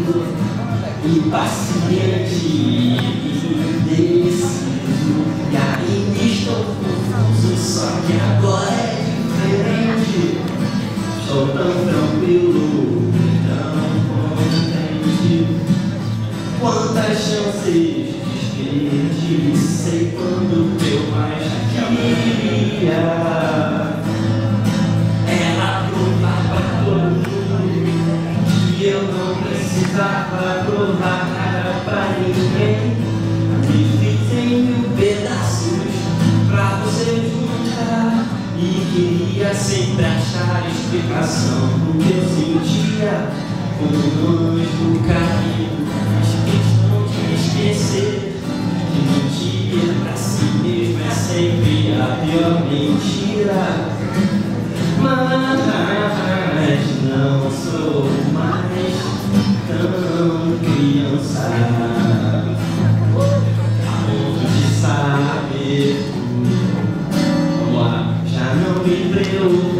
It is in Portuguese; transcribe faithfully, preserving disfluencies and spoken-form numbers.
impaciente e indeciso, e ainda estou confuso, só que agora é diferente. Estou tão tranquilo, tão contente. Quantas chances desperdiçei quando eu mais queria. Era provar pra todo mundo que eu não precisava provar nada pra ninguém. Me fiz em mil pedaços pra você juntar, e queria sempre achar explicação do que eu sentia. Como um anjo caído, fiz questão de esquecer que mentir pra si mesmo é sempre a pior mentira. Mas não sou mais tão criança, a ponto de saber tudo. Já não me preocupo